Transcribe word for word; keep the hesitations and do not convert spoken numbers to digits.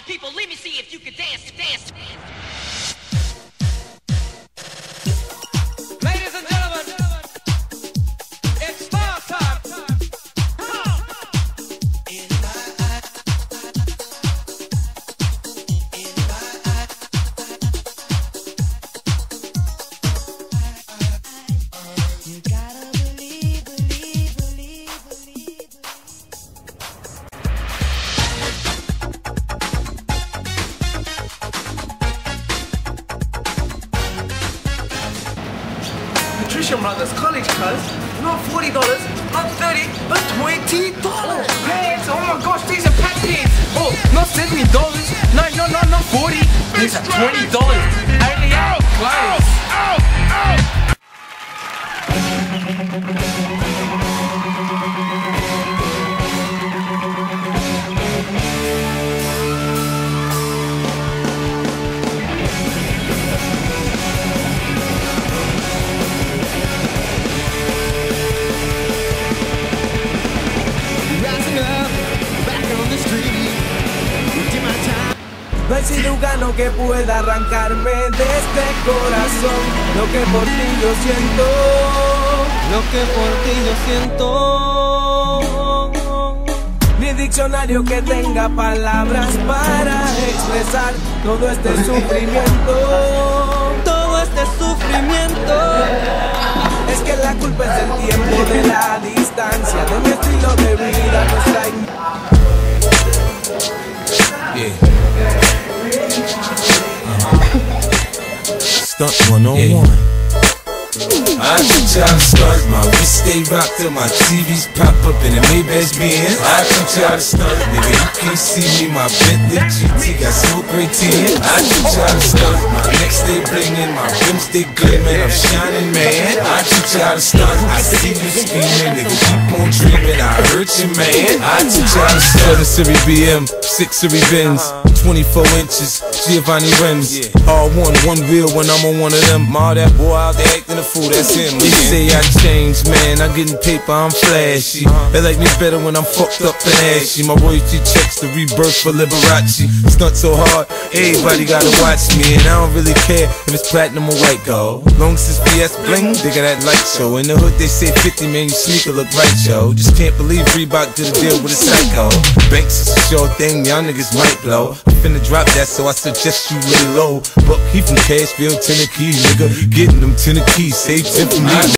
people, let me see if you can dance, dance. Ladies and gentlemen, it's star time. In my eye, in my eye, you gotta believe, believe, believe, believe, believe. Patricia Brothers College, cuz. Not forty dollars, not thirty, but twenty dollars. Pants, oh my gosh, these are pack pants. Oh, not seventy dollars. No, no, no, not forty. These are twenty dollars. Only out clothes. No hay cirujano que pueda arrancarme de este corazón. Lo que por ti yo siento, lo que por ti yo siento. Ni diccionario que tenga palabras para expresar todo este sufrimiento. Todo este sufrimiento. Es que la culpa es del tiempo, de la distancia, de mi estilo de vida, nuestra ignorancia. Yeah. Uh-huh. Stunt one oh one. Yeah. I teach y'all to stunt, my wrist stay rocked till my T Vs pop up in the Maybach Benz. I teach y'all to stunt, nigga, you can't see me, my Bentley G T got smoke right here. I teach y'all to stunt, my neck stay blingin', my rims stay gleaming, I'm shining, man. I teach y'all to stunt, I see you scheming, nigga, keep on dreaming, I hurt you, man. I teach y'all to stunt. seven Series B M, six Series Benz, twenty-four inches, Giovanni rims. All one, one wheel when I'm on one of them. All that boy out there acting a fool, that's him. They say I changed, man, I'm getting paper, I'm flashy. They like me better when I'm fucked up and ashy. My royalty checks the rebirth for Liberace. Stunt so hard, everybody gotta watch me. And I don't really care if it's platinum or white gold. Long as it's B S bling, they got that light show. In the hood they say fifty, man, your sneaker look right, yo. Just can't believe Reebok did a deal with a psycho. Banks is a sure thing, y'all niggas might blow. I'm finna drop that, so I suggest you lay low. But he from Cashville, Tennessee, nigga, getting them Tennessee, save ten for me.